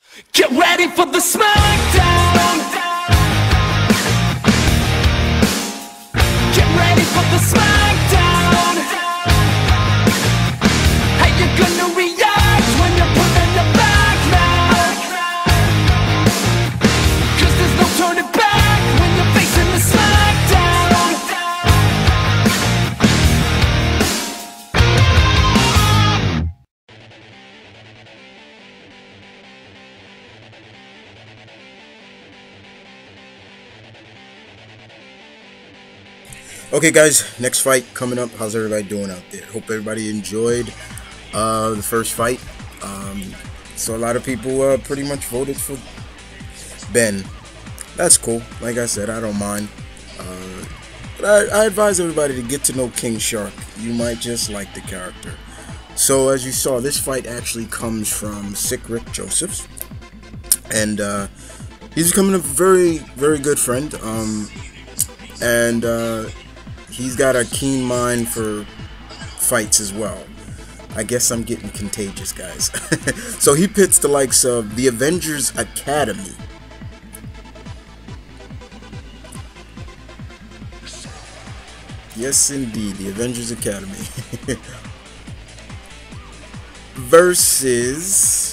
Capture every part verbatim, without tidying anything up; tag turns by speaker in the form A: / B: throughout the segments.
A: Get ready for the smackdown. Get ready for the smackdown. How you gonna react when you're put in the back now? Cause there's no turning back when you're facing the smackdown.
B: Okay guys, next fight coming up. How's everybody doing out there? Hope everybody enjoyed uh, the first fight. Um, so a lot of people uh, pretty much voted for Ben. That's cool. Like I said, I don't mind. Uh, but I, I advise everybody to get to know King Shark. You might just like the character. So as you saw, this fight actually comes from Sick Rick Josephs. And uh, he's becoming a very, very good friend. Um, and... Uh, He's got a keen mind for fights as well. I guess I'm getting contagious, guys. So he pits the likes of the Avengers Academy. Yes, indeed, the Avengers Academy. Versus...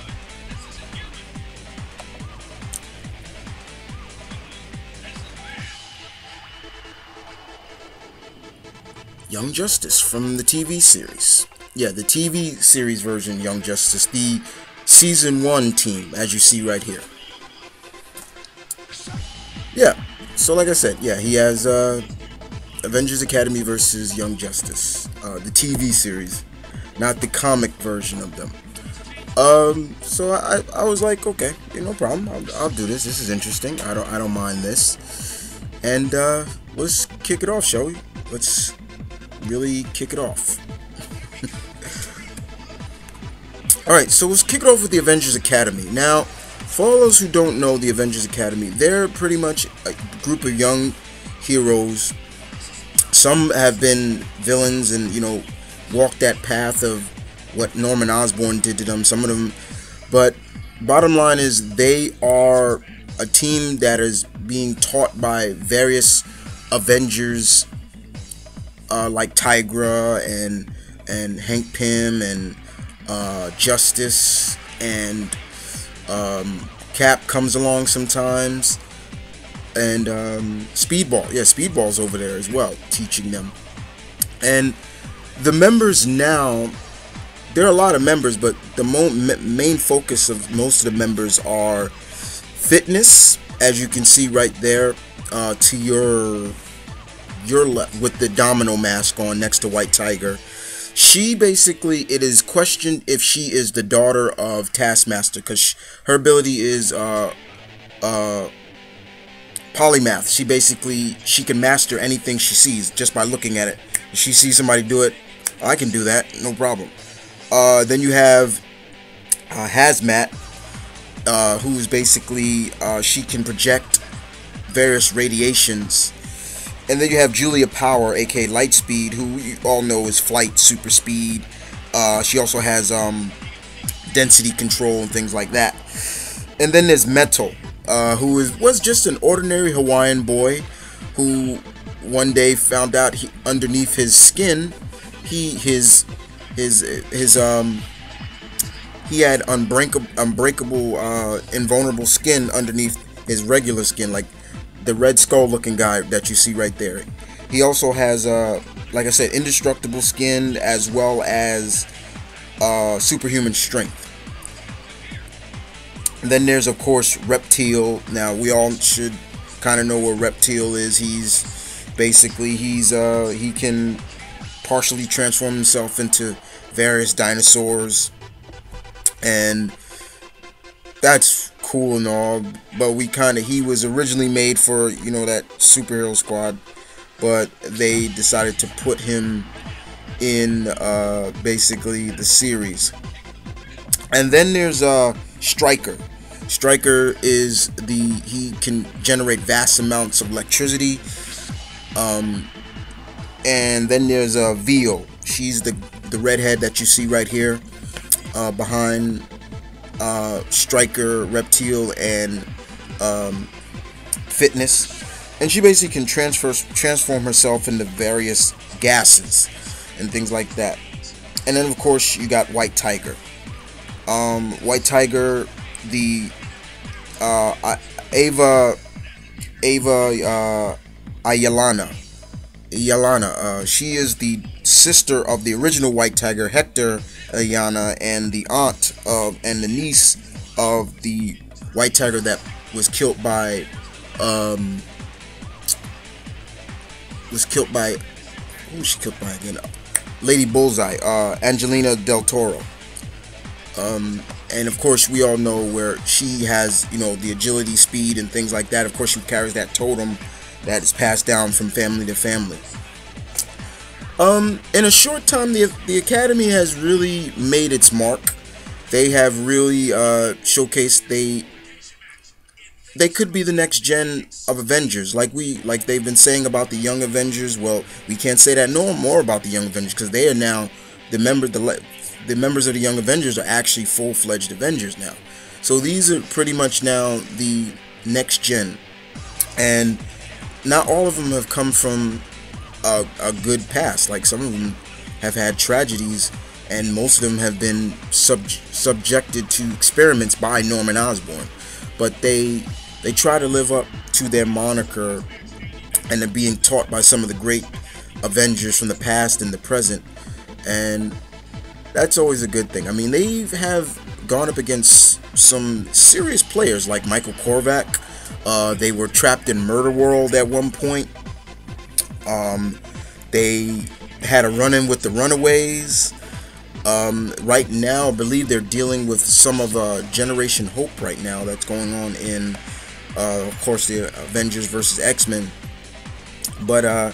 B: Young Justice from the T V series. Yeah, the T V series version, Young Justice, the season one team, as you see right here. Yeah, so like I said, yeah, he has uh, Avengers Academy versus Young Justice, uh, the T V series, not the comic version of them. Um, so I, I was like, okay, yeah, no problem. I'll, I'll do this. This is interesting. I don't, I don't mind this. And uh, let's kick it off, shall we? Let's really kick it off. Alright, so let's kick it off with the Avengers Academy. Now, for all those who don't know the Avengers Academy, they're pretty much a group of young heroes. Some have been villains and, you know, walked that path of what Norman Osborn did to them, some of them. But bottom line is they are a team that is being taught by various Avengers, Uh, like Tigra and and Hank Pym and uh, Justice, and um, Cap comes along sometimes, and um, Speedball. Yeah, Speedball's over there as well, teaching them. And the members now, there are a lot of members, but the mo main focus of most of the members are fitness, as you can see right there, uh, to your your left with the domino mask on next to White Tiger. She basically, it is questioned if she is the daughter of Taskmaster, because her ability is uh, uh, polymath. She basically, she can master anything she sees just by looking at it. If she sees somebody do it, I can do that, no problem. Uh, then you have uh, Hazmat, uh, who's basically, uh, she can project various radiations. And then you have Julia Power, aka Lightspeed, who you all know is flight, super speed. Uh, she also has um, density control and things like that. And then there's Metal, uh, who is was just an ordinary Hawaiian boy who one day found out he, underneath his skin, he his his his um he had unbreakable unbreakable uh, invulnerable skin underneath his regular skin, like the Red Skull looking guy that you see right there. He also has, uh, like I said, indestructible skin as well as uh, superhuman strength. And then there's, of course, Reptile. Now, we all should kind of know what Reptile is. He's basically, he's uh, he can partially transform himself into various dinosaurs. And that's cool and all, but we kind of, he was originally made for, you know, that superhero squad, but they decided to put him in uh, basically the series. And then there's uh, Stryker. Stryker is the, he can generate vast amounts of electricity. Um, and then there's uh, Vio. She's the, the redhead that you see right here uh, behind uh, Striker, Reptile, and um, Fitness, and she basically can transfer transform herself into various gases and things like that. And then of course you got White Tiger. Um, White Tiger, the uh, Ava Ava uh, Ayalana. Ayalana. Uh, she is the sister of the original White Tiger, Hector Ayana, and the aunt of and the niece of the White Tiger that was killed by um, was killed by who was she killed by again? Lady Bullseye, uh, Angelina Del Toro. Um, and of course, we all know where she has, you know, the agility, speed, and things like that. Of course, she carries that totem that is passed down from family to family. Um, in a short time, the the Academy has really made its mark. They have really uh, showcased they they could be the next gen of Avengers, like we like they've been saying about the Young Avengers. Well, we can't say that no more about the Young Avengers because they are now the member the the members of the Young Avengers are actually full-fledged Avengers now. So these are pretty much now the next gen, and not all of them have come from a, a good past. Like some of them have had tragedies, and most of them have been sub subjected to experiments by Norman Osborn. But they they try to live up to their moniker, and they're being taught by some of the great Avengers from the past and the present, and that's always a good thing. I mean, they have gone up against some serious players like Michael Korvac. Uh, they were trapped in Murder World at one point. Um, they had a run-in with the Runaways. Um, right now, I believe they're dealing with some of uh, Generation Hope right now that's going on in, uh, of course, the Avengers versus X-Men. But uh,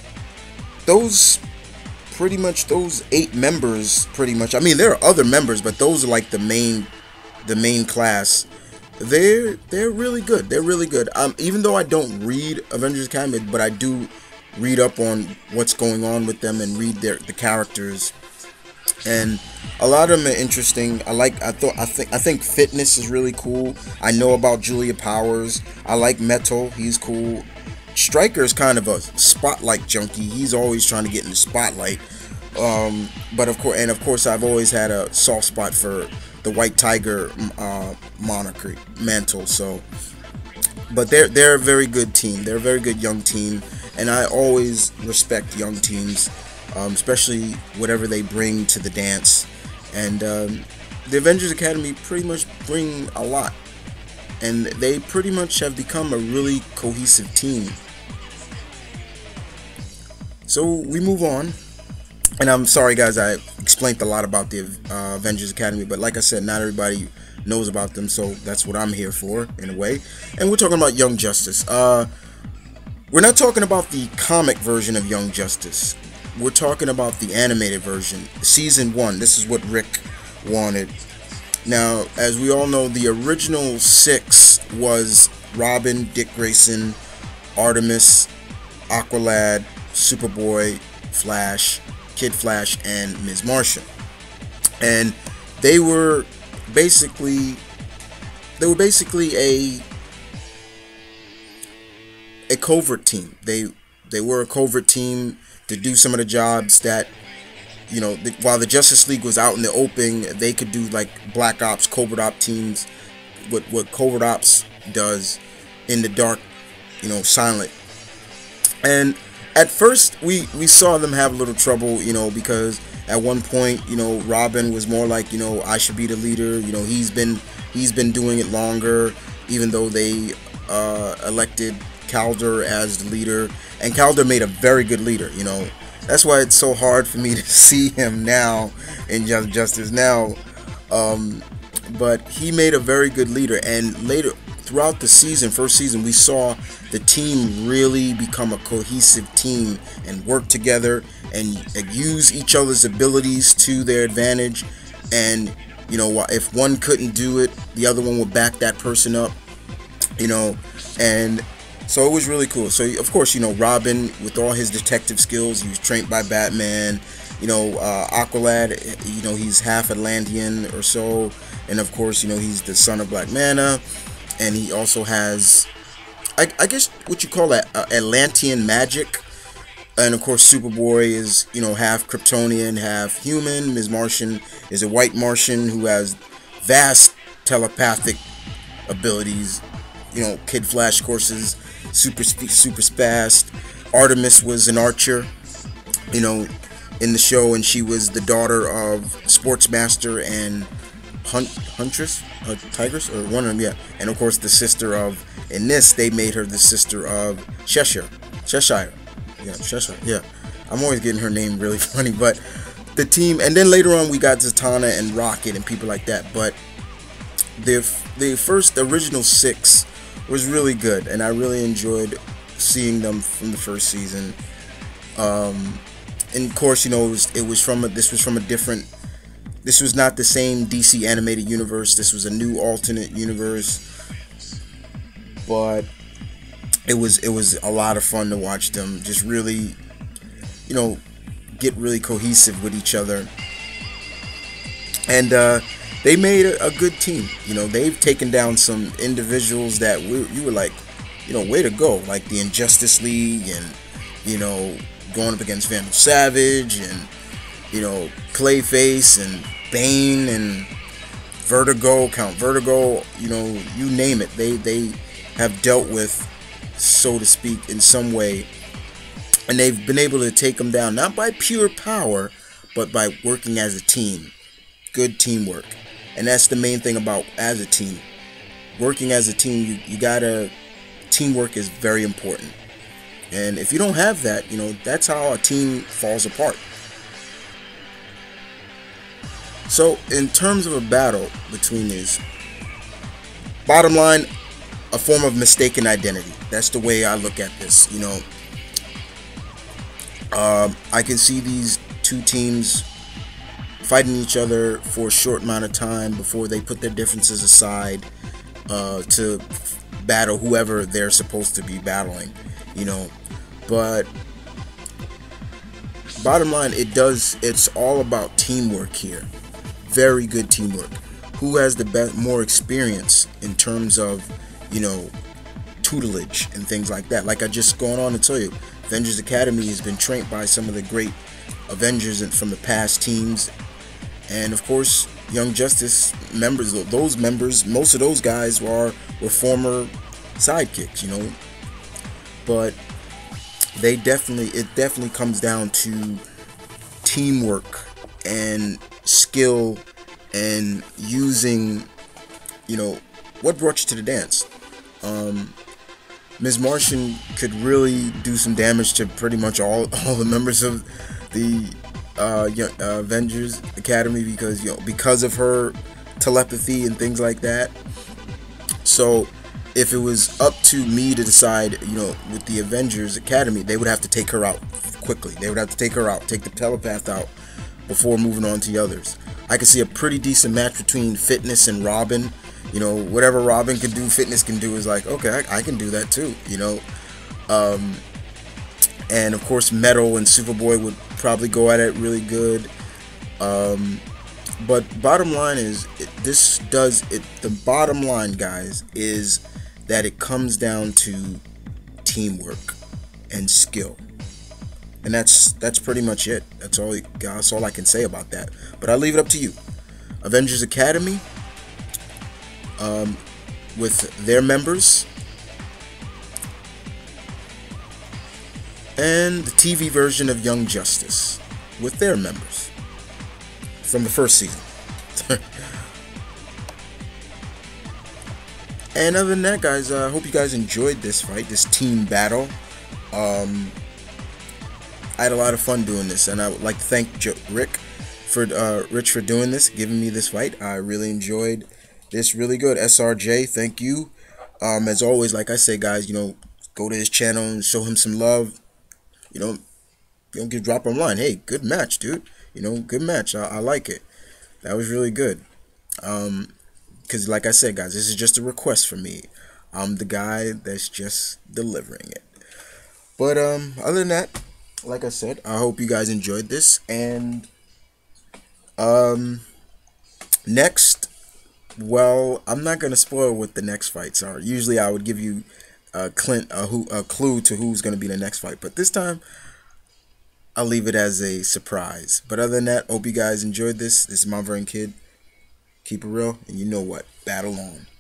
B: those, pretty much, those eight members, pretty much. I mean, there are other members, but those are like the main, the main class. They're they're really good. They're really good. Um, even though I don't read Avengers Academy, but I do read up on what's going on with them and read their the characters. And a lot of them are interesting. I like. I thought. I think. I think Fitness is really cool. I know about Julia Powers. I like Metal. He's cool. Striker is kind of a spotlight junkie. He's always trying to get in the spotlight. Um, but of course, and of course, I've always had a soft spot for the White Tiger uh, moniker mantle. So, but they're they're a very good team. They're a very good young team, and I always respect young teams. Um, especially whatever they bring to the dance. And um, the Avengers Academy pretty much bring a lot, and they pretty much have become a really cohesive team. So we move on, and I'm sorry guys, I explained a lot about the uh, Avengers Academy, but like I said, not everybody knows about them, so that's what I'm here for in a way. And we're talking about Young Justice. Uh, we're not talking about the comic version of Young Justice. We're talking about the animated version, season one. This is what Rick wanted. Now, as we all know, the original six was Robin, Dick Grayson, Artemis, Aqualad, Superboy, Flash, Kid Flash, and Miz Martian. And they were basically, they were basically a a covert team. They they were a covert team to do some of the jobs that, you know, the, while the Justice League was out in the open, they could do like Black Ops, Covert Ops teams, what what Covert Ops does in the dark, you know, silent. And at first, we we saw them have a little trouble, you know, because at one point, you know, Robin was more like, you know, I should be the leader. You know, he's been he's been doing it longer, even though they uh, elected Calder as the leader, and Calder made a very good leader. You know, that's why it's so hard for me to see him now in Young Justice now. Um, but he made a very good leader, and later throughout the season, first season, we saw the team really become a cohesive team and work together and use each other's abilities to their advantage. And you know, if one couldn't do it, the other one would back that person up. You know, and so it was really cool. So, of course, you know, Robin, with all his detective skills, he was trained by Batman. You know, uh, Aqualad, you know, he's half Atlantean or so. and of course, you know, he's the son of Black Manta, and he also has, I, I guess, what you call that, uh, Atlantean magic. And of course, Superboy is, you know, half Kryptonian, half human. Miz Martian is a white Martian who has vast telepathic abilities. You know, Kid Flash courses, super spe- super fast. Artemis was an archer, you know, in the show, and she was the daughter of Sportsmaster and Hunt Huntress, or Tigress, or one of them, yeah. And of course, the sister of, in this, they made her the sister of Cheshire, Cheshire. Yeah, Cheshire. Yeah, I'm always getting her name really funny, but the team, and then later on we got Zatanna and Rocket and people like that. But the the first the original six was really good, and I really enjoyed seeing them from the first season. Um, and of course, you know, it was it was from a, this was from a different. This was not the same D C animated universe. This was a new alternate universe, but it was it was a lot of fun to watch them just really, you know, get really cohesive with each other. And uh, they made a, a good team. You know, they've taken down some individuals that we, you were like, you know, way to go. Like the Injustice League, and, you know, going up against Vandal Savage, and, you know, Clayface and Bane and Vertigo, Count Vertigo, you know, you name it. They they have dealt with, so to speak, in some way, and they've been able to take them down, not by pure power, but by working as a team. Good teamwork. And that's the main thing about as a team. Working as a team, you, you gotta, teamwork is very important. And if you don't have that, you know, that's how a team falls apart. So, in terms of a battle between these, bottom line, a form of mistaken identity. That's the way I look at this. You know, um, I can see these two teams fighting each other for a short amount of time before they put their differences aside uh, to battle whoever they're supposed to be battling. You know, but bottom line, it does. It's all about teamwork here. Very good teamwork. Who has the best, more experience in terms of, you know, tutelage and things like that. Like I just going on to tell you, Avengers Academy has been trained by some of the great Avengers from the past teams, and of course, Young Justice members. Those members, most of those guys were were former sidekicks, you know. But they definitely, it definitely comes down to teamwork and skill and using, you know, what brought you to the dance. Um, Miz Martian could really do some damage to pretty much all all the members of the uh, uh, Avengers Academy because, you know, because of her telepathy and things like that. So if it was up to me to decide, you know, with the Avengers Academy, they would have to take her out quickly. They would have to take her out, take the telepath out before moving on to the others. I could see a pretty decent match between Fitness and Robin. You know, whatever Robin can do, Fitness can do. Is like, okay, I, I can do that too, you know. Um, and of course, Metal and Superboy would probably go at it really good. Um, but bottom line is, it, this does it. The bottom line, guys, is that it comes down to teamwork and skill, and that's that's pretty much it. That's all. That's all I can say about that. But I leave it up to you. Avengers Academy. Um, with their members, and the T V version of Young Justice with their members from the first season. And other than that, guys, I uh, hope you guys enjoyed this fight, this team battle. Um, I had a lot of fun doing this, and I would like to thank Joe, Rick for uh, Rich for doing this, giving me this fight. I really enjoyed this, really good. S R J, thank you. Um, as always, like I say, guys, you know, go to his channel and show him some love. You know, you know, give drop him a line. Hey, good match, dude. You know, good match. I, I like it. That was really good. Um, because like I said, guys, this is just a request from me. I'm the guy that's just delivering it. But um, other than that, like I said, I hope you guys enjoyed this. And um, next. Well, I'm not gonna spoil what the next fights are. Usually, I would give you uh, Clint a, who, a clue to who's gonna be the next fight, but this time I'll leave it as a surprise. But other than that, hope you guys enjoyed this. This is Mount Vernon Kid. Keep it real, and you know what? Battle on.